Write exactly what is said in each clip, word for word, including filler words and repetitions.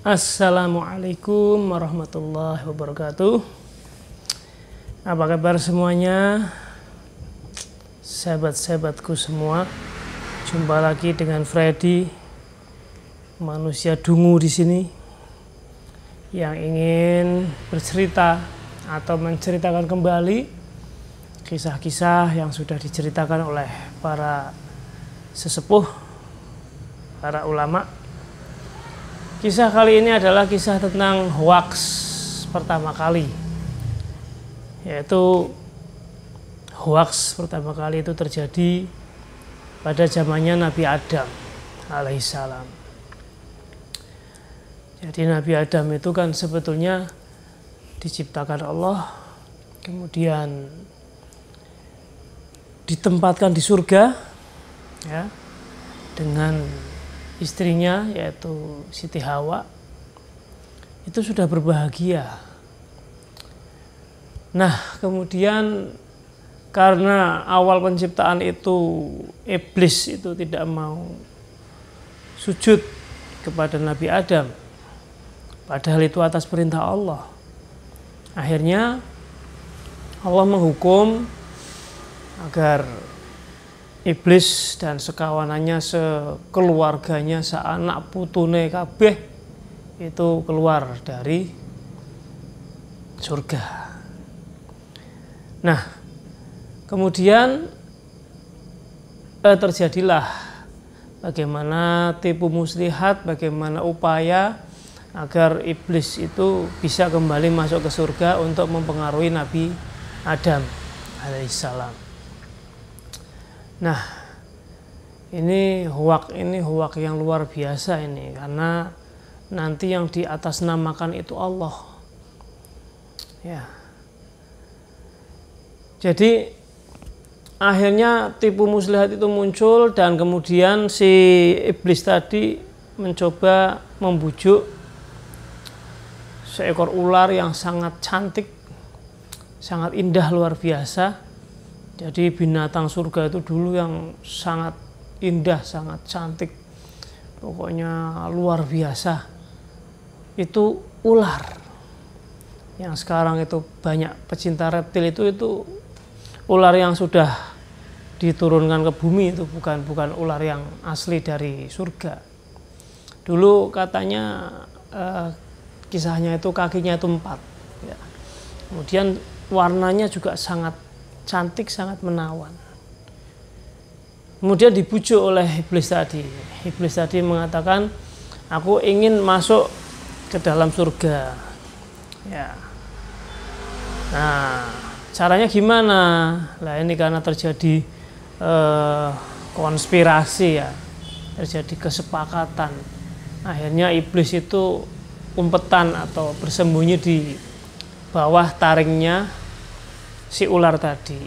Assalamualaikum warahmatullahi wabarakatuh. Apa kabar semuanya, sahabat-sahabatku semua? Jumpa lagi dengan Freddy, manusia dungu di sini, yang ingin bercerita atau menceritakan kembali kisah-kisah yang sudah diceritakan oleh para sesepuh, para ulama. Kisah kali ini adalah kisah tentang hoaks pertama kali, yaitu hoaks pertama kali itu terjadi pada zamannya Nabi Adam alaihissalam. Jadi Nabi Adam itu kan sebetulnya diciptakan Allah, kemudian ditempatkan di surga, ya, dengan istrinya yaitu Siti Hawa. Itu sudah berbahagia. Nah, kemudian karena awal penciptaan itu iblis itu tidak mau sujud kepada Nabi Adam, padahal itu atas perintah Allah. Akhirnya Allah menghukum agar iblis dan sekawanannya, sekeluarganya, seanak putune kabeh itu keluar dari surga. Nah, kemudian eh, terjadilah bagaimana tipu muslihat, bagaimana upaya agar iblis itu bisa kembali masuk ke surga untuk mempengaruhi Nabi Adam alaihissalam. Nah, ini hoak ini hoak yang luar biasa ini, karena nanti yang di atas namakan itu Allah. Ya. Jadi akhirnya tipu muslihat itu muncul, dan kemudian si iblis tadi mencoba membujuk seekor ular yang sangat cantik, sangat indah, luar biasa. Jadi binatang surga itu dulu yang sangat indah, sangat cantik, pokoknya luar biasa, itu ular. Yang sekarang itu banyak pecinta reptil itu itu ular yang sudah diturunkan ke bumi, itu bukan bukan ular yang asli dari surga. Dulu katanya eh, kisahnya itu kakinya itu empat, ya. Kemudian warnanya juga sangat cantik, sangat menawan. Kemudian dibujuk oleh iblis tadi. Iblis tadi mengatakan, aku ingin masuk ke dalam surga. Ya. Nah, caranya gimana? Lah ini karena terjadi eh, konspirasi, ya, terjadi kesepakatan. Akhirnya iblis itu umpetan atau bersembunyi di bawah taringnya si ular tadi.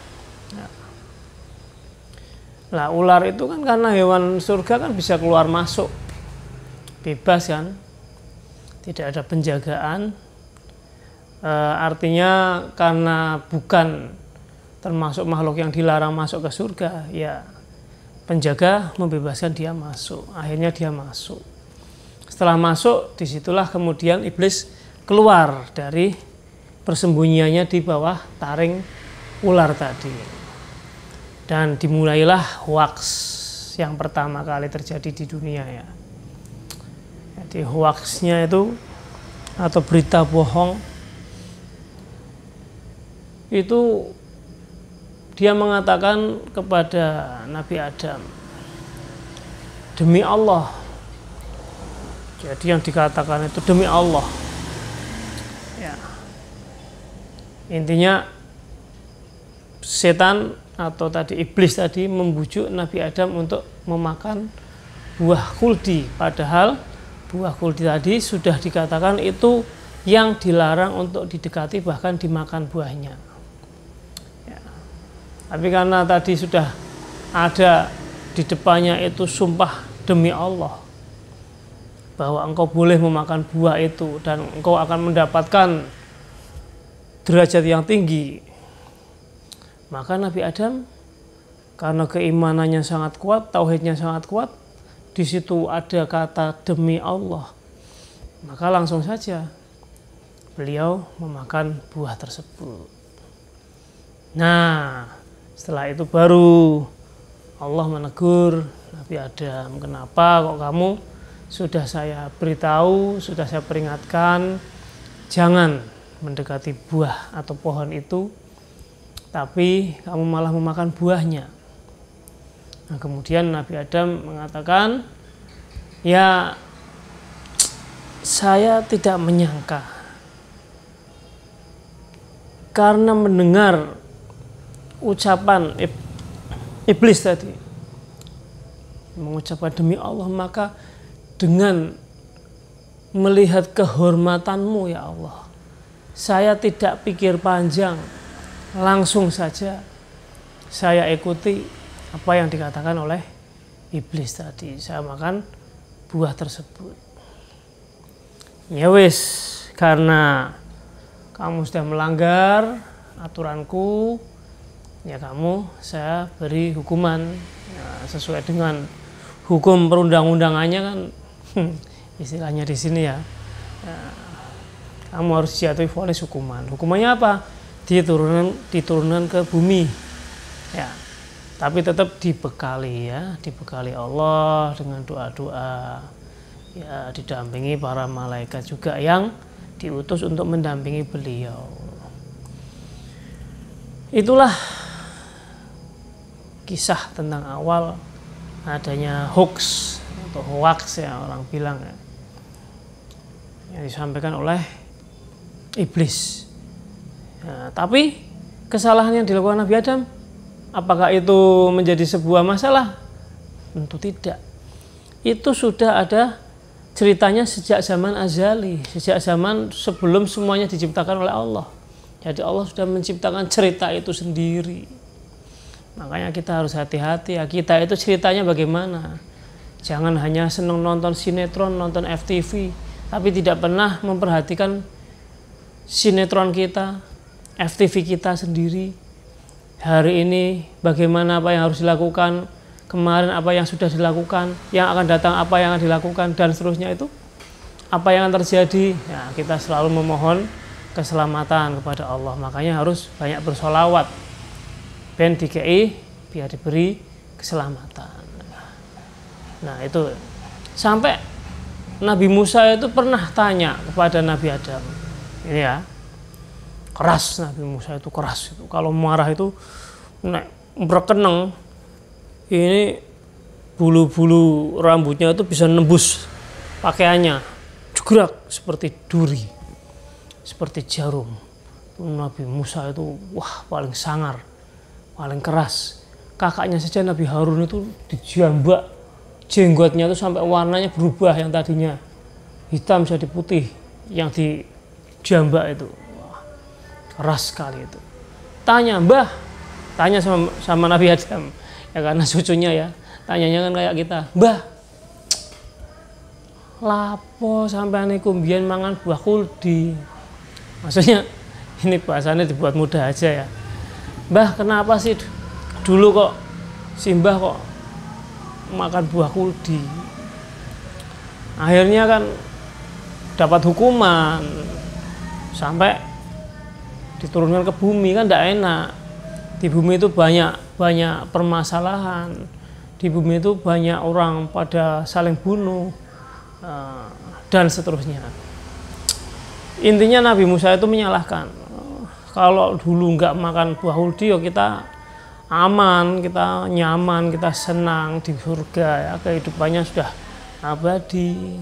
Nah, ular itu kan karena hewan surga kan bisa keluar masuk bebas kan, tidak ada penjagaan. E, artinya karena bukan termasuk makhluk yang dilarang masuk ke surga, ya penjaga membebaskan dia masuk. Akhirnya dia masuk. Setelah masuk, disitulah kemudian iblis keluar dari persembunyiannya di bawah taring ular tadi, dan dimulailah hoaks yang pertama kali terjadi di dunia, ya. Jadi hoaksnya itu atau berita bohong itu, dia mengatakan kepada Nabi Adam, demi Allah. Jadi yang dikatakan itu demi Allah, ya. Intinya setan atau tadi iblis tadi membujuk Nabi Adam untuk memakan buah khuldi, padahal buah khuldi tadi sudah dikatakan itu yang dilarang untuk didekati, bahkan dimakan buahnya, ya. Tapi karena tadi sudah ada di depannya itu sumpah demi Allah bahwa engkau boleh memakan buah itu dan engkau akan mendapatkan derajat yang tinggi, maka Nabi Adam karena keimanannya sangat kuat, tauhidnya sangat kuat, di situ ada kata demi Allah, Maka langsung saja beliau memakan buah tersebut. Nah, setelah itu baru Allah menegur Nabi Adam, kenapa kok kamu sudah saya beritahu, sudah saya peringatkan, jangan mendekati buah atau pohon itu, tapi kamu malah memakan buahnya. Nah, kemudian Nabi Adam mengatakan, ya saya tidak menyangka, karena mendengar ucapan iblis tadi, mengucapkan demi Allah, maka dengan melihat kehormatanmu ya Allah, saya tidak pikir panjang, langsung saja saya ikuti apa yang dikatakan oleh iblis tadi. Saya makan buah tersebut. Ya wis, karena kamu sudah melanggar aturanku, ya kamu saya beri hukuman ya, sesuai dengan hukum perundang-undangannya kan. Istilahnya di sini ya, ya kamu harus jatuhi vonis hukuman. Hukumannya apa? Diturunkan, diturunkan ke bumi, ya. Tapi tetap dibekali ya, dibekali Allah dengan doa-doa, ya didampingi para malaikat juga yang diutus untuk mendampingi beliau. Itulah kisah tentang awal adanya hoax atau hoax ya orang bilang ya, yang disampaikan oleh iblis. Ya, tapi kesalahan yang dilakukan Nabi Adam, apakah itu menjadi sebuah masalah? Tentu tidak. Itu sudah ada ceritanya sejak zaman azali, sejak zaman sebelum semuanya diciptakan oleh Allah. Jadi Allah sudah menciptakan cerita itu sendiri. Makanya kita harus hati-hati ya, kita itu ceritanya bagaimana. Jangan hanya senang nonton sinetron, nonton F T V, tapi tidak pernah memperhatikan sinetron kita, F T V kita sendiri. Hari ini bagaimana, apa yang harus dilakukan, kemarin apa yang sudah dilakukan, yang akan datang apa yang akan dilakukan, dan seterusnya itu apa yang akan terjadi. Ya, kita selalu memohon keselamatan kepada Allah. Makanya harus banyak bersolawat ben D K I biar diberi keselamatan. Nah itu sampai Nabi Musa itu pernah tanya kepada Nabi Adam, ini ya, keras Nabi Musa itu, keras itu. Kalau marah itu nek berkeneng, ini bulu-bulu rambutnya itu bisa nembus pakaiannya, jegrak seperti duri, seperti jarum. Nabi Musa itu wah paling sangar, paling keras. Kakaknya saja Nabi Harun itu dijambak, jenggotnya itu sampai warnanya berubah, yang tadinya hitam jadi putih, yang dijambak itu. Wah, keras sekali itu. Tanya, Mbah, tanya sama, sama Nabi Adam, ya karena cucunya ya, tanyanya kan kayak kita, Mbah, lapo sampean niku mbiyen mangan buah kuldi. Maksudnya ini bahasanya dibuat mudah aja ya. Mbah, kenapa sih dulu kok si Mbah kok makan buah kuldi? Akhirnya kan dapat hukuman sampai diturunkan ke bumi, kan tidak enak. Di bumi itu banyak banyak permasalahan, di bumi itu banyak orang pada saling bunuh dan seterusnya. Intinya Nabi Musa itu menyalahkan, kalau dulu nggak makan buah kuldi, ya kita aman, kita nyaman, kita senang di surga ya, kehidupannya sudah abadi.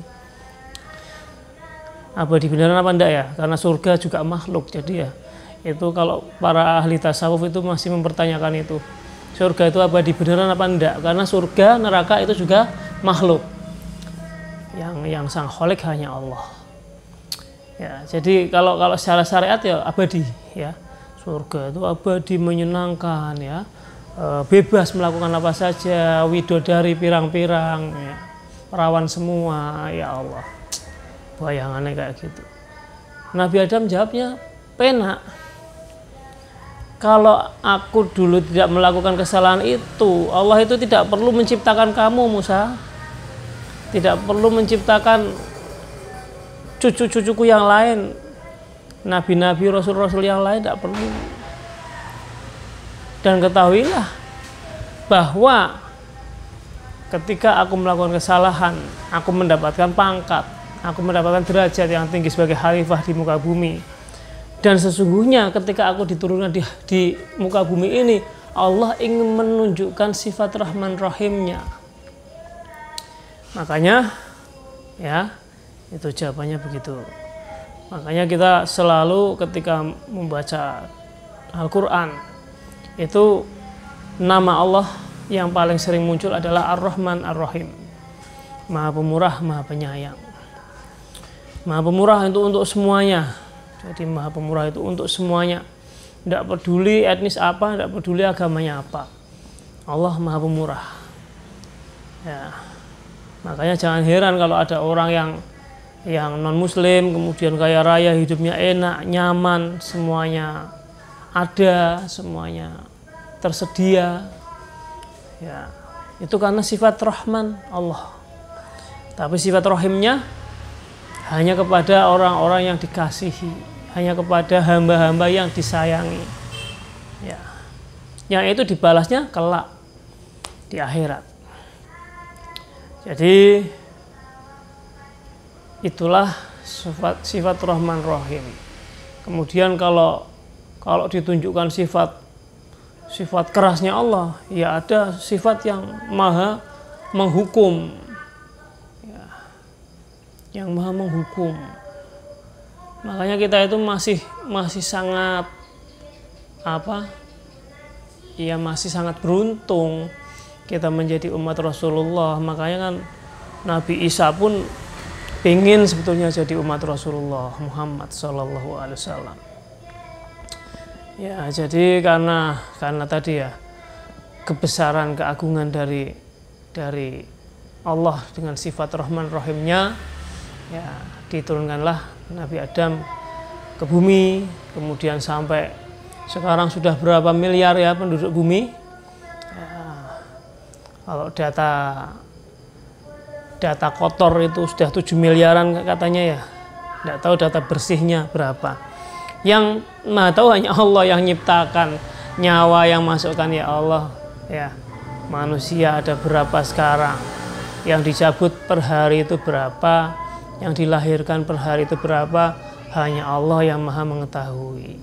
Abadi beneran apa enggak ya? Karena surga juga makhluk, jadi ya itu kalau para ahli tasawuf itu masih mempertanyakan itu, surga itu abadi beneran apa enggak? Karena surga, neraka itu juga makhluk, yang yang sang kholik hanya Allah. Ya, jadi kalau kalau secara syariat ya abadi ya, surga itu abadi, menyenangkan ya, e, bebas melakukan apa saja, widodari pirang-pirang ya, perawan semua, ya Allah, bayangannya kayak gitu. Nabi Adam jawabnya penak, kalau aku dulu tidak melakukan kesalahan itu, Allah itu tidak perlu menciptakan kamu Musa, tidak perlu menciptakan cucu-cucuku yang lain, nabi-nabi, rasul-rasul yang lain tidak perlu. Dan ketahuilah bahwa ketika aku melakukan kesalahan, aku mendapatkan pangkat, aku mendapatkan derajat yang tinggi sebagai khalifah di muka bumi. Dan sesungguhnya ketika aku diturunkan di, di muka bumi ini, Allah ingin menunjukkan sifat Rahman Rahimnya. Makanya ya itu jawabannya begitu. Makanya kita selalu ketika membaca Al-Quran itu nama Allah yang paling sering muncul adalah Ar-Rahman Ar-Rahim, Maha Pemurah, Maha Penyayang. Maha Pemurah itu untuk semuanya. Jadi Maha Pemurah itu untuk semuanya. Tidak peduli etnis apa, tidak peduli agamanya apa. Allah Maha Pemurah. Ya. Makanya jangan heran kalau ada orang yang yang non muslim kemudian kaya raya, hidupnya enak, nyaman, semuanya ada, semuanya tersedia. Ya. Itu karena sifat Rahman Allah. Tapi sifat Rahimnya hanya kepada orang-orang yang dikasihi, hanya kepada hamba-hamba yang disayangi. Ya. Yang itu dibalasnya kelak di akhirat. Jadi itulah sifat sifat Rahman Rahim. Kemudian kalau kalau ditunjukkan sifat sifat kerasnya Allah, ya ada sifat yang maha menghukum, ya, yang maha menghukum. Makanya kita itu masih masih sangat apa? Ya masih sangat beruntung kita menjadi umat Rasulullah. Makanya kan Nabi Isa pun ingin sebetulnya jadi umat Rasulullah Muhammad Shallallahu Alaihi Wasallam. Ya, jadi karena karena tadi ya kebesaran keagungan dari dari Allah dengan sifat Rahman Rahimnya, ya diturunkanlah Nabi Adam ke bumi, kemudian sampai sekarang sudah berapa miliar ya penduduk bumi. Ya, kalau data data kotor itu sudah tujuh miliaran katanya ya, tidak tahu data bersihnya berapa. Yang maha tahu hanya Allah yang nyiptakan nyawa yang masukkan, ya Allah. Ya, manusia ada berapa sekarang, yang dicabut per hari itu berapa, yang dilahirkan per hari itu berapa, hanya Allah yang maha mengetahui.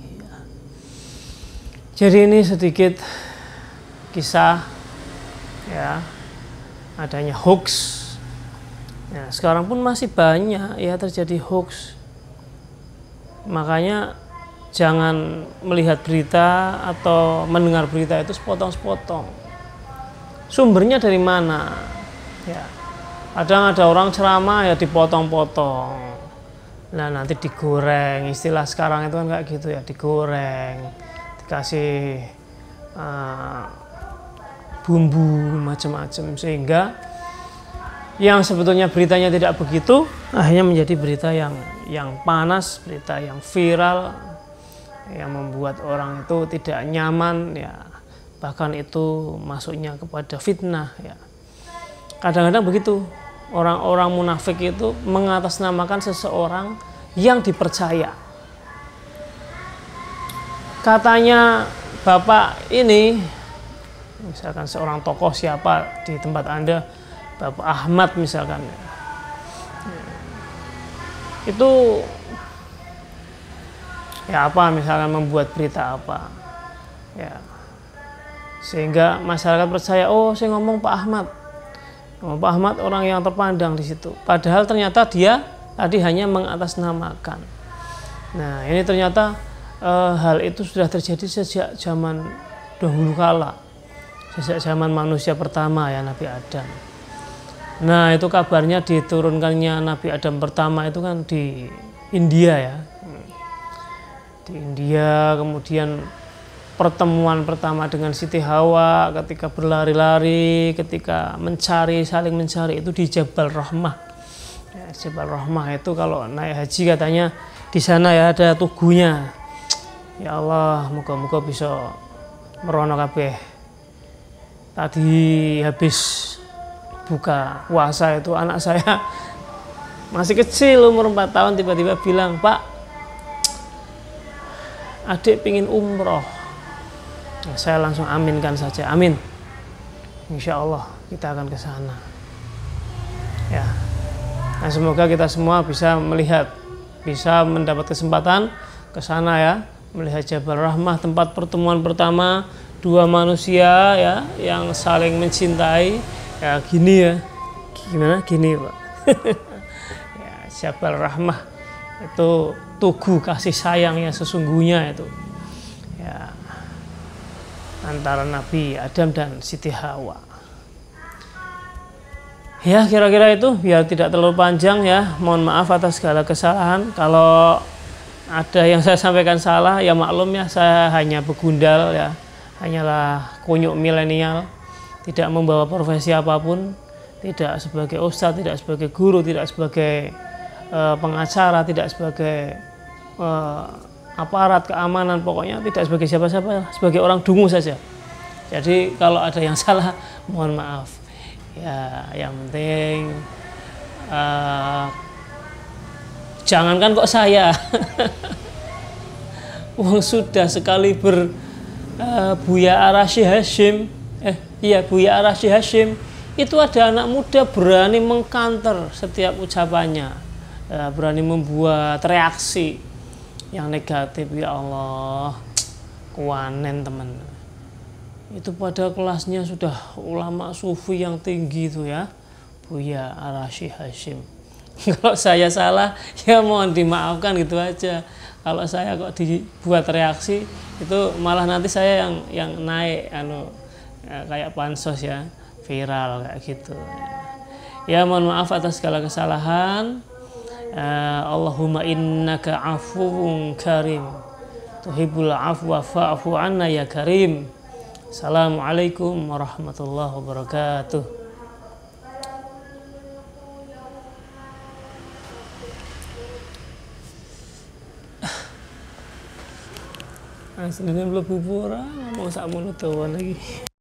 Jadi ini sedikit kisah ya adanya hoax. Ya, sekarang pun masih banyak ya terjadi hoax. Makanya jangan melihat berita atau mendengar berita itu sepotong-sepotong. Sumbernya dari mana? Ya, kadang ada orang ceramah ya dipotong-potong. Nah nanti digoreng. Istilah sekarang itu kan kayak gitu ya, digoreng, dikasih uh, bumbu macam-macam sehingga yang sebetulnya beritanya tidak begitu akhirnya menjadi berita yang yang panas, berita yang viral, yang membuat orang itu tidak nyaman, ya bahkan itu masuknya kepada fitnah. Ya kadang-kadang begitu orang-orang munafik itu mengatasnamakan seseorang yang dipercaya. Katanya bapak ini, misalkan seorang tokoh siapa di tempat Anda, Bapak Ahmad misalkan, itu ya apa misalkan membuat berita apa ya sehingga masyarakat percaya, oh saya ngomong Pak Ahmad, ngomong Pak Ahmad orang yang terpandang di situ, padahal ternyata dia tadi hanya mengatasnamakan. Nah ini ternyata e, hal itu sudah terjadi sejak zaman dahulu kala, sejak zaman manusia pertama ya Nabi Adam. Nah itu kabarnya diturunkannya Nabi Adam pertama itu kan di India ya, di India. Kemudian pertemuan pertama dengan Siti Hawa ketika berlari-lari, ketika mencari, saling mencari itu di Jabal Rahmah. Ya, Jabal Rahmah itu kalau naik haji katanya di sana ya ada tugunya. Ya Allah, moga-moga bisa merono kabeh. Tadi habis buka puasa itu anak saya masih kecil umur empat tahun tiba-tiba bilang, "Pak, adik pingin umroh." Nah, saya langsung aminkan saja, amin. Insya Allah kita akan ke sana. Ya. Nah, semoga kita semua bisa melihat, bisa mendapat kesempatan ke sana ya, melihat Jabal Rahmah, tempat pertemuan pertama dua manusia ya yang saling mencintai. Ya gini ya. Gimana? Gini, Pak. Ya, Jabal Rahmah itu tugu kasih sayang yang sesungguhnya itu. Ya. Antara Nabi Adam dan Siti Hawa. Ya kira-kira itu, biar tidak terlalu panjang ya. Mohon maaf atas segala kesalahan. Kalau ada yang saya sampaikan salah ya maklum ya, saya hanya begundal ya. Hanyalah kunyuk milenial, tidak membawa profesi apapun, tidak sebagai ustadz, tidak sebagai guru, tidak sebagai uh, pengacara, tidak sebagai uh, aparat keamanan, pokoknya tidak sebagai siapa-siapa, sebagai orang dungu saja. Jadi kalau ada yang salah, mohon maaf. Ya, yang penting uh, jangankan kok saya, wong sudah sekali ber uh, Buya Arashi Hashim, eh iya Buya Arashi Hashim, itu ada anak muda berani mengkanter setiap ucapannya, uh, berani membuat reaksi yang negatif. Ya Allah, kuanen teman. Itu pada kelasnya sudah ulama sufi yang tinggi itu ya, Buya Arashi Hashim. Kalau saya salah ya mohon dimaafkan gitu aja. Kalau saya kok dibuat reaksi itu malah nanti saya yang yang naik anu ya, kayak pansos ya, viral kayak gitu. Ya mohon maaf atas segala kesalahan. Uh, Allahumma innaka afuwun karim tuhibbul afwa fa'fu anna ya karim. Assalamualaikum warahmatullahi wabarakatuh. Aslinya belum bubur, mau sak mulut lagi.